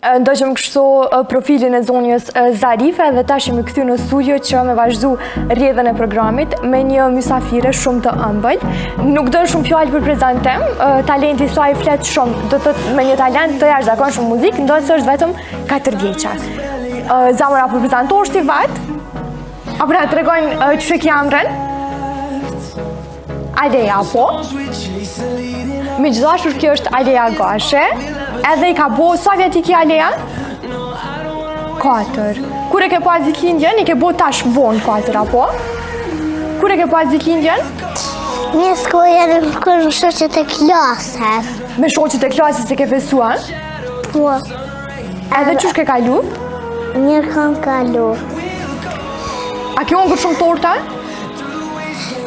Ndojëm kështu profilin e zonjës Zarife dhe tash jemi kthy në studio që me vazhdu rrjedhën e programit me një mysafire shumë të ëmbël. Nuk don shumë fjalë për prezantim, talenti i saj flet shumë, do të thotë me një talent të jashtëzakonshëm muzikë, ndosë është vetëm 4 vjeça. Zamra për prezantor është i vat? Apo na tregojnë ç'e ki amrën? Aleja, po? Megjithatë kjo është Aleja Gashe, edhe i ka bo, sa vjet i ki Aleja? 4. Kur e ke pas ditëlindjen, i ke bo tash vonë 4, apo? Kur e ke pas ditëlindjen? Një s'koja në kërë shoqet e klasës. Me shoqet e klasës e ke festuar? Po. Edhe qysh ke kalu? Njërë kam kalu. A ke ongër shumë torta? Po,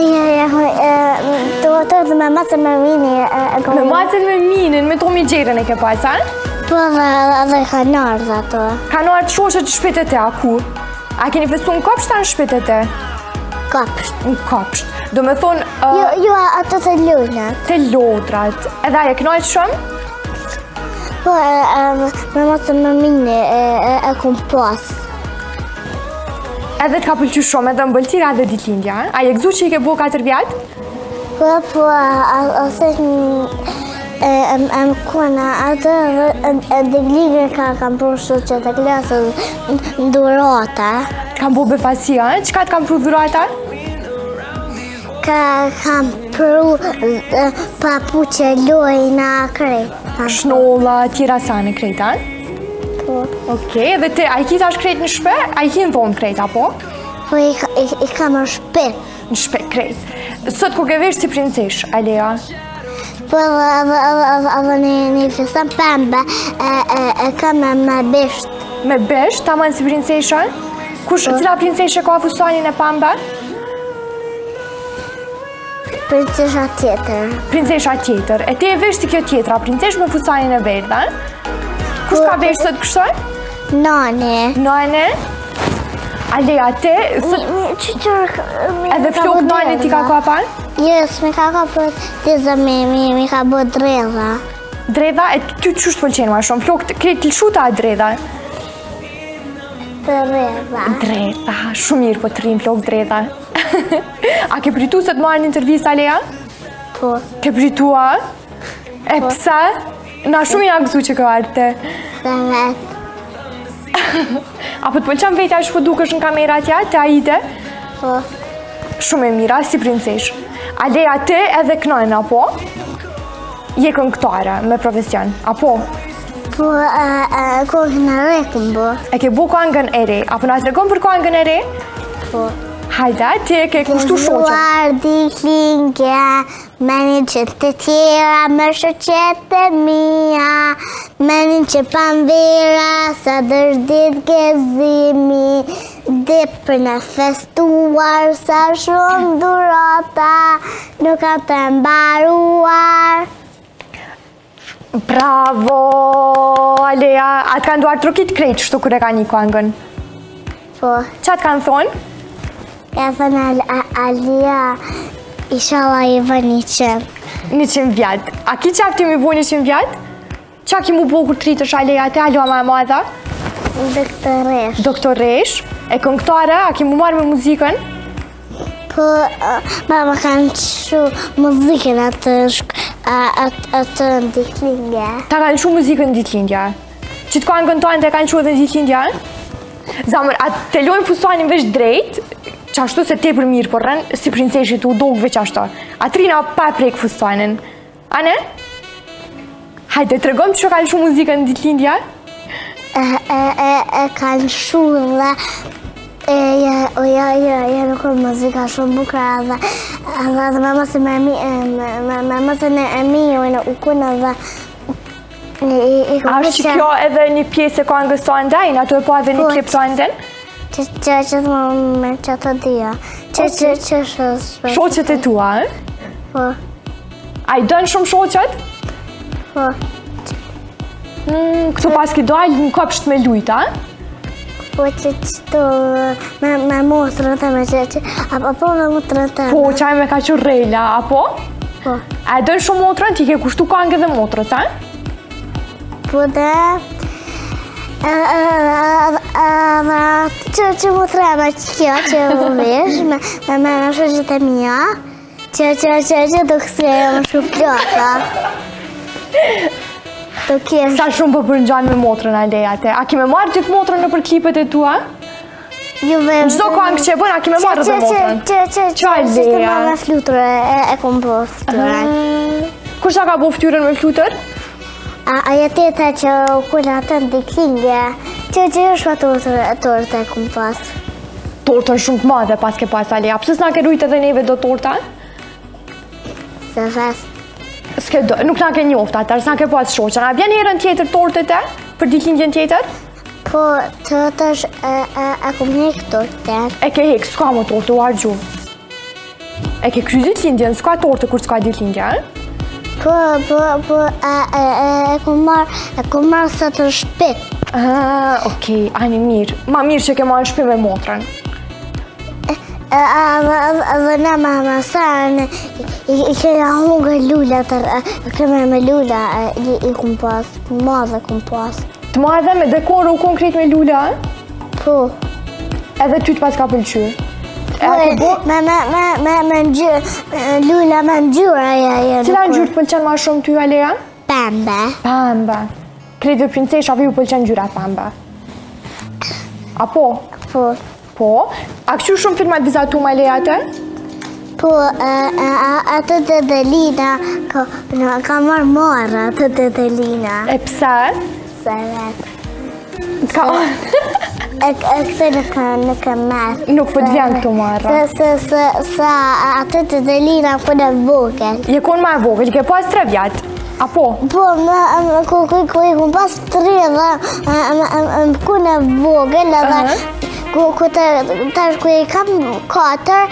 tortë me macën me mini. Me macën me minin, me Tomi Gjerën e ke pas, a? Po, dhe kanar dhe ato. Kanar të shoqet në shpet e te, a ku? A keni festu në kopsht a në shpet e te? Kopsht. Në kopsht. Do me thonë... Jo, ato të lujnat. Të lodrat. Edhe aje kënojt shumë? Po, me macën me mini e kom pas. Edhe të ka pëlqy shumë edhe mbëltira edhe ditëlindja, a je gëzu që i ke bo 4 vjetë? Po, ose më kona atë dhe gligën kam pru shoqet e klasës në durata. Kam bo befasia, qëka të kam pru durata? Kam pru papuqe lojna krejt. Shnolla, tjera sa në krejt, a? Okej, dhe te, a i ki tash krejt në shpe? A i ki në vonë krejt, apo? Po, i kam në shpe. Në shpe krejt. Sot ku ke vesh si princesh, Aleja? Po, edhe një festan pembe, e kam me besht. Me besht, ta manë si princesha? Cila princeshe ka fustanin e pembe? Princesha tjetër. Princesha tjetër. E te e vesh si kjo tjetra, princesh me fustanin e verdha? Kusht ka vesh sot kështoj? Nane. Nane? Aleja, te... Edhe flok nane ti ka ka pan? Jes, mi ka ka për tizë mi ka bë dredha. Dredha? E ty qështë pëlqenë ma shumë? Flok krejt të lëshuta a dredha? Dredha. Dredha, shumë mirë po të rrim flok dredha. A ke pritu se të marrë një intervjist, Aleja? Po. Ke pritu, a? E pësa? Na shumë i nga gëzu që ka arte. Se vetë. Apo të pëlqam vetja që po dukesh në kamera tja, të ajite? Po. Shumë e mira, si princesh. Aleja, te edhe knojnë, apo? Je këngëtare me profesion, apo? Po, kohën e re këm bo. E ke bu këngën e re, apo na të regon për këngën e re? Po. Hajde, ti e ke kushtu shoqen. Luar diklingja, me një që të tjera, me shoqet e mija, me një që panvera, sa dërdit gëzimi, dhe për në festuar, sa shumë durata, nuk kam të mbaruar. Bravo, Aleja, atë kanë duar trokit krejt shtu kër e ka një këngën. Po. Qa të kanë thonë? Ja thënë Alia, inshallah i vë 100. 100 vjetë. A ki qafti mi bu 100 vjetë? Qa ki mu bu kur të rritësh Aleja, te Aloa ma e madha? Doktoresh. Doktoresh? E këngëtare, a ki mu marrë me muzikën? Po, mama kanë shu muzikën atë në ditlindja. Ta kanë shu muzikën në ditlindja? Që të kanë këngëtojnë të kanë shu edhe në ditlindja? Zamër, a të lojnë fustanin veç drejt, qashtu se te për mirë përren, si princeshit u dogë veç ashtu. A trina pa prejkë fustanin. A ne? Hajde, të regom që kanë shu muzikën në ditlindja? E kanë shu dhe nuk e muzika shumë bukra dhe mamës e mi u kuna dhe A është që kjo edhe një pjesë e këngës të andajnë, ato e po edhe një klip të andajnë? Që të me që të dhja. Që shoqet e tua, e? Po. A i dënë shumë shoqet? Po. Këtu pas ki dojnë në kopsht me lujta, e? Po që të me motrën të me që, apo me motrën të me. Po, qaj me ka që rejla, apo? Po. A e dënë shumë motrën, ti ke kushtu këngë dhe motrës, e? Po dhe Që mu trema kjo që u vesh me shoqet e mia që do kësje më shumë plota. Sa shumë për përngjan me motrën Aleja te? A ki me marrë gjithë motrën në për klipet e tua? Juve... Çdo këngë që bën, a ki me marrë dhe motrën? Që me flutur e kom bo ftyrën. Kur sa ka bo ftyrën me flutër? Aja teta që u kuna të në diklinge, që është ma torta e kom pas. Tortën shumë të madhe pas ke pas Aleja. Pse s'na ke rujt edhe neve do torta? Se ves. Nuk na ke njoft atër, s'na ke pas shoqen. A vjen herën tjetër tortët e? Për diklingjen tjetër? Po, të është e kom hek tortën. E ke hek, s'ka më tortë, u argju. E ke kry diklingjen, s'ka tortë kur s'ka diklingja, e? Po, e kom marrë sa të shpit. Okej, ani mirë. Ma mirë që ke marrë shpi me motrën. Dhe na ma sarën, i kena hungër lula, keme me lula i kom pas, madhe kom pas. Të madhe me dekoru konkret me lula, e? Po. Edhe ty të pas ka pëlqy? Me ngjyrë, lula me ngjyrë aja. Cila ngjyrë të pëlqen ma shumë ty, Aleja? Pembe. Pembe. Krejtëve princeshave ju pëlqen ngjyra pembe. Apo? Po. Po? A kështu shumë filmat vizatu me Aleja te? Po, atë të Delina, ka marrë atë të Delina. E pse? Se vetë. Ka... E këtë nuk e marrë. Nuk po t'vjen këtu marrë. Se atë të Delina kënë e vogël. Je konë ma e vogël, ke pas 3 vjetë. Apo? Po, ku i kënë pas 3 dhe kënë e vogël edhe ku i kam 4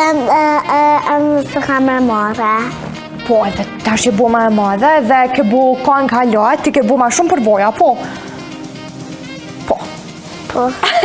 se kam e marrë. Po, edhe tash e bo ma e madhe dhe ke bo këngë halat, ti ke bo ma shumë përvoja, po? Po. Po.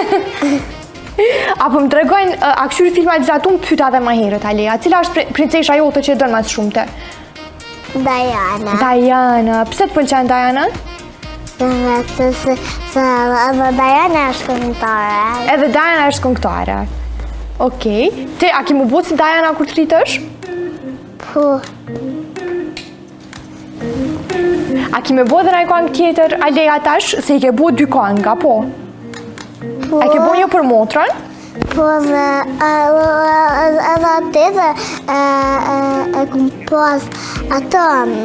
Apo më tregojnë, a këshyri filmat vizatu më pyta dhe ma herët, Aleja. Cila është princesha jote që e dënë mas shumë te? Diana. Diana. Pse të pëlqen Diana? Se Diana është këngëtare. Edhe Diana është këngëtare. Okej. Ti, a ki mu bo si Diana kur të rritësh? Po. A ki me bo dhe naj këngë tjetër, Aleja tash, se i ke bo 2 këngë, apo? Po. E ke bo një për motrën? Po dhe edhe atë dhe e kom pas ato,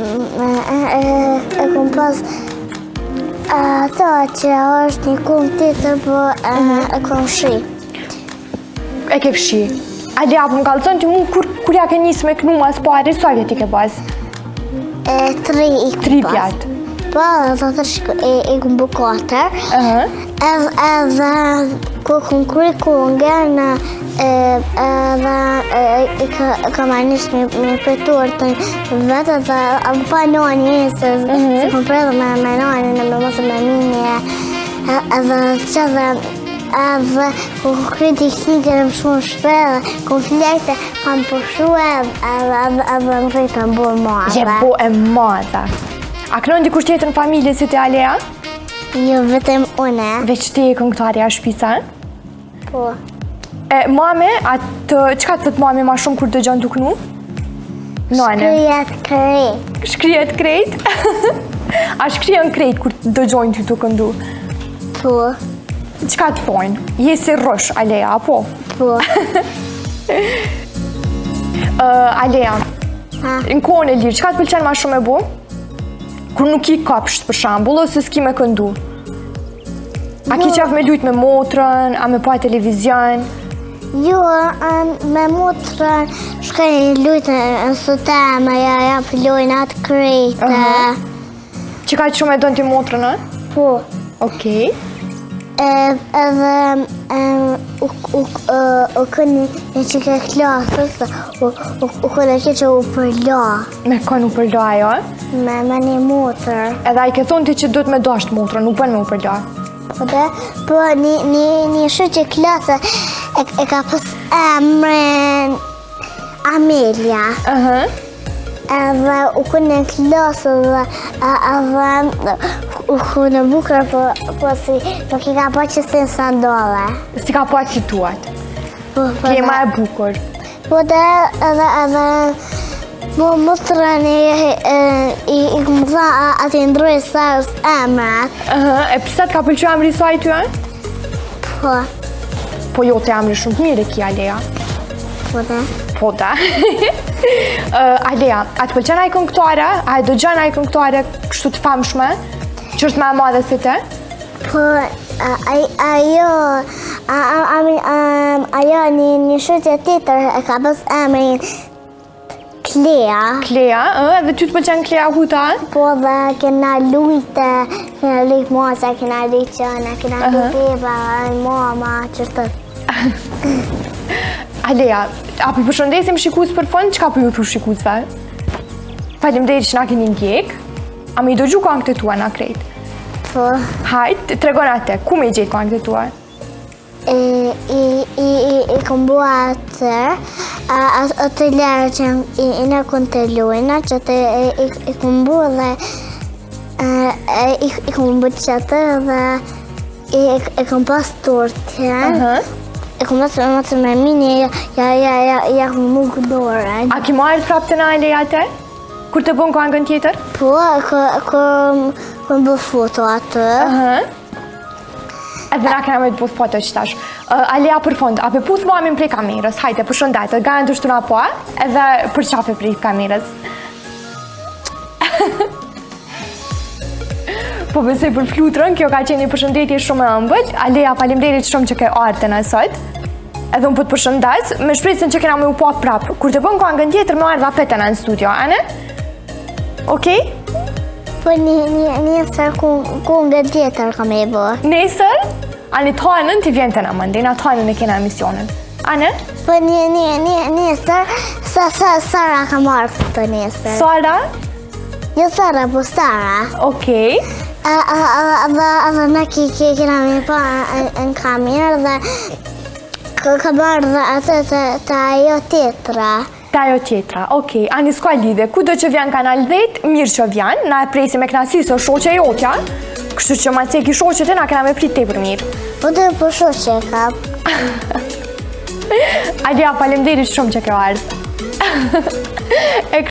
e kom pas ato që është një këngë tjetër, po e kom shi. E ke fshi. Aleja, po më kalëzën të mu, kur ja ke njësë me kënu mas pari, sa vjet i ke pas? 3 i kom pas. 3 vjet. Po, dhe të i kom bu 4. Edhe ku kom kry këngën, edhe ka ma njës me përtuar të vetë, dhe pa noni, se kom predhe me noni, me mos me minje, edhe që edhe ku kry t'i klikën më shumë shpedhe, ku flekte kam përshu edhe më rritë më bu e madhe. Je bu e madhe. A kënon dikush tjetër në familje si ti, Aleja? Jo, vetëm une. Veç ti e këngëtarja shpisa? Po. Mame, qka të thët mame ma shumë kur dëgjon të kënu? Shkrijet krejt. Shkrijet krejt? A shkrijen krejt kur dëgjojnë ty të këndu? Po. Qka të thojnë? Je si rësh, Aleja, apo? Po. Aleja, në kohën e lirë, qka të pëlqen ma shumë e bu? Kur nuk i kapsht për shambull, ose s'ki me këndu? A ki qef me lujt me motrën, a me pa televizion? Jo, me motrën, shkaj lujt në sotema, ja pëllojnë atë krejtë. Që ka që shumë e donë ti motrën, e? Po. Okej. Edhe u kënë një që ke klasës, u kënë që u përla. Me kënë u përla ajo, e? Me një motër. Edhe a i ke thonë ti që duhet me dasht motrën, nuk bën me u përla. Po, një shëqe klasë e ka pas emrin Amelia. edhe u kënë në klasë dhe edhe u kënë bukur, po si nuk I ka po që si në sandole. Si ka po që tuat? Klema e bukur. Po dhe edhe më të rëni I këmë dha ati ndroj sërës emrat. E pësat ka pëlqy emri saj ty, Po. Po jo të emri shumë të mire kia, Alea. Po dhe. Po da. Alea, a të pëlqen ai këngëtare? A e dëgjon ai këngëtare kështu të famshme? Që është më e madhe si te? Po, ajo një shqytje tjetër e ka bës emrin Klea. Klea, edhe ty të pëlqen Klea Huta? Po dhe kena lujtë, kena lujtë mosa, kena lujtë qëna, kena lujtë beba, mama, qështë të. Alea, a për përshëndesim shikues për fund, qka për ju thu shikuesve? Faleminderit që na keni ndjek, a me I dëgju këngët e tua na krejt? Po. Hajt, tregon atë, ku me I gjetë këngët e tua? I kom bua atër, atë lërë që I në kënë të lujna, që të I kom bua dhe I kom bua që atë dhe I kom pas tortën. I kom pas me mini, ja kom mu këdore. A ki marrë prap të na Alea atë? Kur të bën këngën tjetër? Po, kom bë foto atë. Edhe na kena me të bëth foto që tash. Alea për fond, a për puth mamin prej kamerës, hajte për shëndetë, gajnë të shtuna po, edhe për qafe prej kamerës. Po besoj për flutrën, kjo ka qenë një përshëndetje shumë e ëmbël. Alea, faleminderit shumë që ke ardhur në sot. Edhe unë po të përshëndes, me shpresën që kena me u po prapë. Kur të bën këngën tjetër, më ardha petena në studio, ane? Okej? Po njësër këngën tjetër ka me bë. Nesër? Ani tonën ti vjen të na mëndin, a tonën e kena emisionin. Ane? Po njësër, Sara ka marrë të njësër. Sara? Jo Sara, po Sara. Okej. Edhe në kena me pa në kamerë dhe ka marrë dhe atë të ajo tjetra. Ta jo tjetra, okej, ani s'ka lidhe, ku do që vjen kanal 10, mirë që vjen, na e presim e knasi së shoqe jotja, kështu që ma ceki shoqet e na kena me prit te për mirë. Po dhe po shoqe ka. Alea, faleminderit shumë që kjo ardhë.